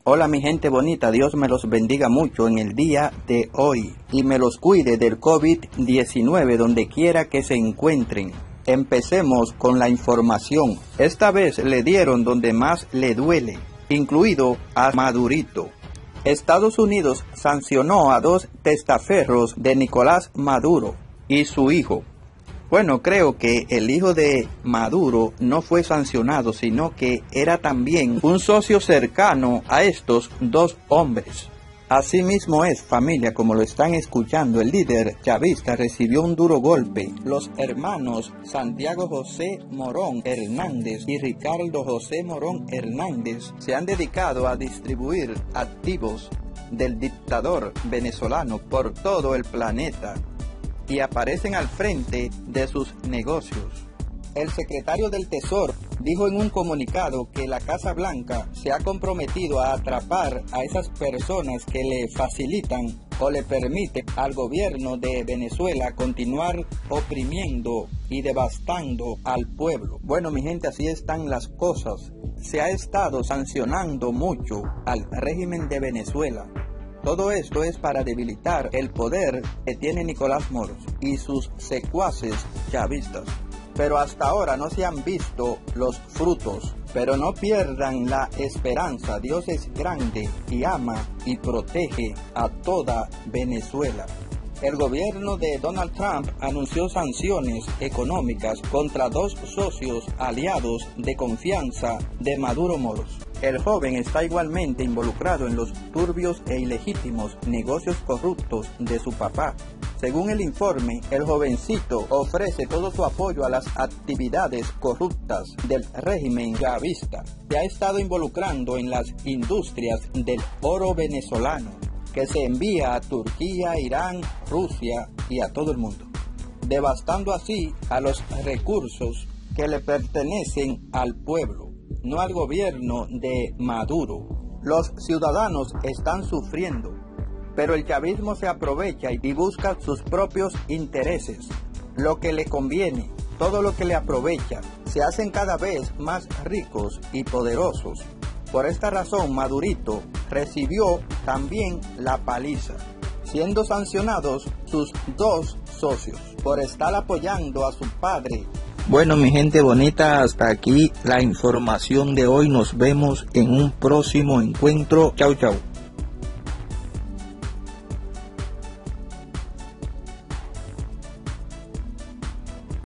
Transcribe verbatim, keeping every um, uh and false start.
Hola mi gente bonita, Dios me los bendiga mucho en el día de hoy y me los cuide del COVID diecinueve donde quiera que se encuentren. Empecemos con la información. Esta vez le dieron donde más le duele, incluido a Madurito. Estados Unidos sancionó a dos testaferros de Nicolás Maduro y su hijo. Bueno, creo que el hijo de Maduro no fue sancionado, sino que era también un socio cercano a estos dos hombres. Asimismo es, familia, como lo están escuchando, el líder chavista recibió un duro golpe. Los hermanos Santiago José Morón Hernández y Ricardo José Morón Hernández se han dedicado a distribuir activos del dictador venezolano por todo el planeta y aparecen al frente de sus negocios. El secretario del Tesoro dijo en un comunicado que la Casa Blanca se ha comprometido a atrapar a esas personas que le facilitan o le permiten al gobierno de Venezuela continuar oprimiendo y devastando al pueblo. Bueno, mi gente, así están las cosas. Se ha estado sancionando mucho al régimen de Venezuela. Todo esto es para debilitar el poder que tiene Nicolás Maduro y sus secuaces chavistas. Pero hasta ahora no se han visto los frutos. Pero no pierdan la esperanza. Dios es grande y ama y protege a toda Venezuela. El gobierno de Donald Trump anunció sanciones económicas contra dos socios aliados de confianza de Maduro Moros. El joven está igualmente involucrado en los turbios e ilegítimos negocios corruptos de su papá. Según el informe, el jovencito ofrece todo su apoyo a las actividades corruptas del régimen chavista. Se ha estado involucrando en las industrias del oro venezolano, que se envía a Turquía, Irán, Rusia y a todo el mundo, devastando así a los recursos que le pertenecen al pueblo, no al gobierno de Maduro. Los ciudadanos están sufriendo, pero el chavismo se aprovecha y busca sus propios intereses, lo que le conviene, todo lo que le aprovecha. Se hacen cada vez más ricos y poderosos. Por esta razón, Madurito recibió también la paliza, siendo sancionados sus dos socios por estar apoyando a su padre. Bueno, mi gente bonita, hasta aquí la información de hoy. Nos vemos en un próximo encuentro. Chau, chau.